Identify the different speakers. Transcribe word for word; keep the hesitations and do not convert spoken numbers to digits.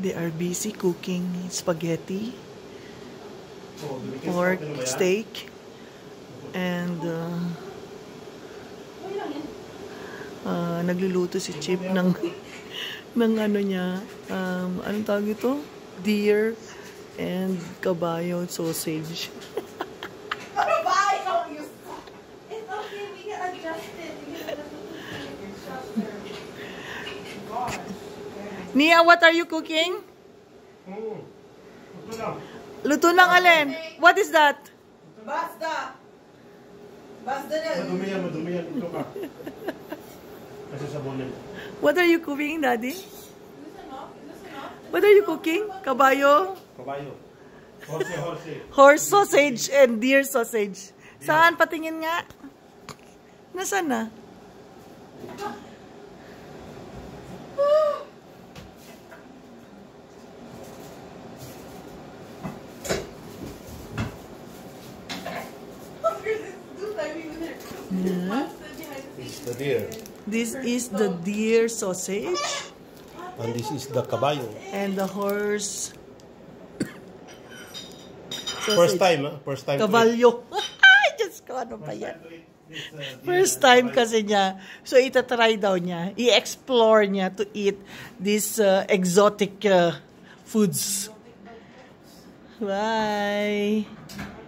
Speaker 1: They are busy cooking spaghetti, pork, steak, and uh, uh, nagluluto si Chip ng ng ano niya, um, anong tawag ito? Deer and cavallo sausage. Nia, what are you cooking?
Speaker 2: Mm. Luto lang.
Speaker 1: Luto ng alin? What is that?
Speaker 3: Basta! Basta na!
Speaker 2: Madumi yan, madumi yan. Ito ka. Kasi sabunin.
Speaker 1: What are you cooking, Daddy? What are you cooking? Kabayo?
Speaker 2: Kabayo. Horse, horse.
Speaker 1: Horse sausage and deer sausage. Saan? Patingin nga. Nasaan na? Yeah.
Speaker 2: This is the deer.
Speaker 1: This is the deer sausage.
Speaker 2: And this is the caballo.
Speaker 1: And the horse sausage.
Speaker 2: First time, huh? First time.
Speaker 1: Cavallo. Ay, Diyos ko, ano pa yan? First time kasi niya. So, itatry daw niya. I-explore niya to eat these uh, exotic uh, foods. Bye!